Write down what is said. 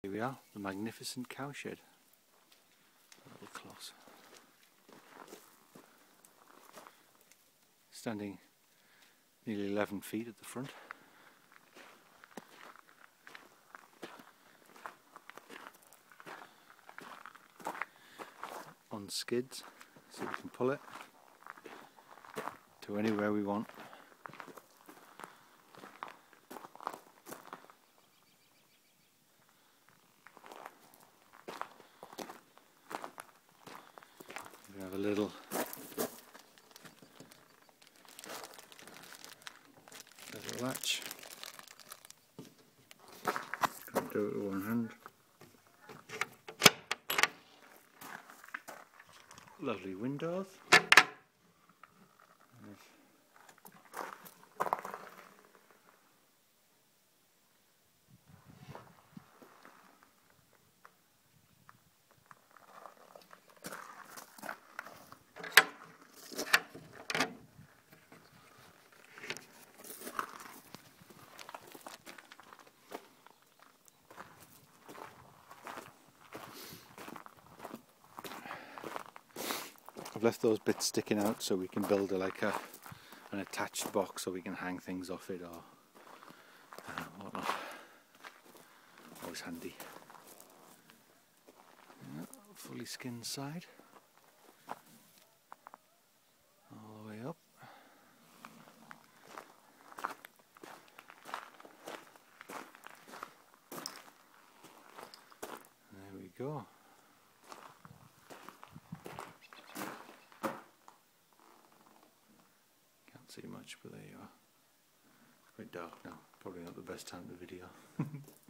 Here we are, the magnificent cowshed. A little close. Standing nearly 11 feet at the front. On skids, so we can pull it to anywhere we want. We have a little latch. Can't do it with one hand. Lovely windows. I've left those bits sticking out so we can build an attached box so we can hang things off it or whatnot. Always handy. Yeah, fully skinned side. All the way up. There we go. See much, but there you are. It's quite dark now, probably not the best time to video.